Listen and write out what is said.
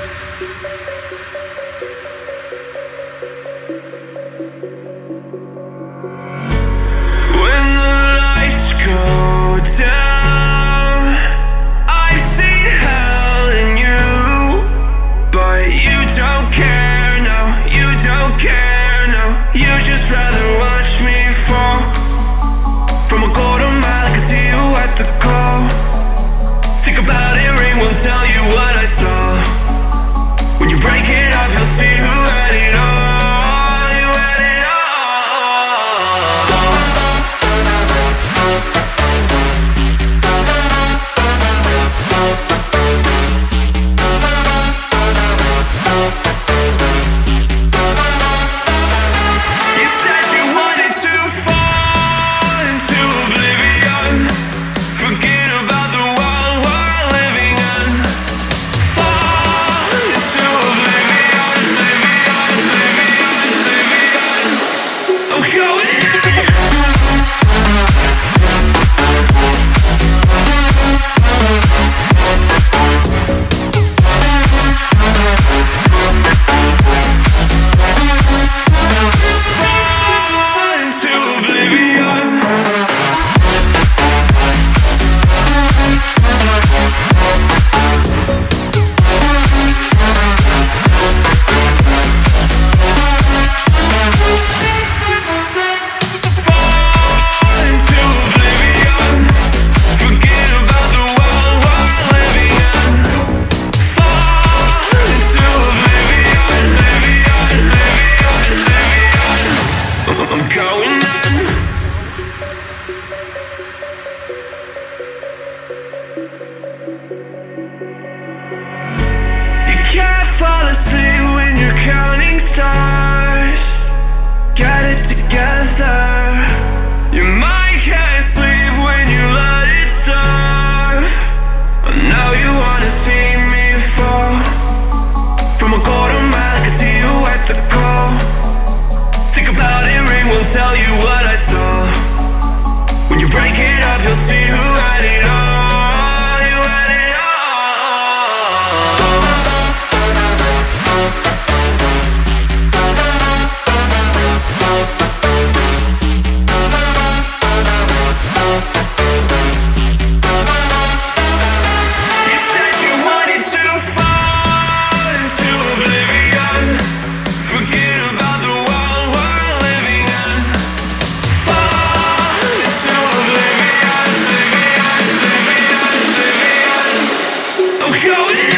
You just rather watch me fall from a quarter mile. I can see you at the call. Think about it, ring won't tell you what I saw. When you break it off, you'll see who had it all. You had it all. Fall asleep when you're counting stars. Get it together. Your mind can't sleep when you let it starve. I know you wanna see me fall from a quarter mile. I can see you at the call. Think about it, ring won't tell you what I saw. When you break it off, you'll see who had it all. Going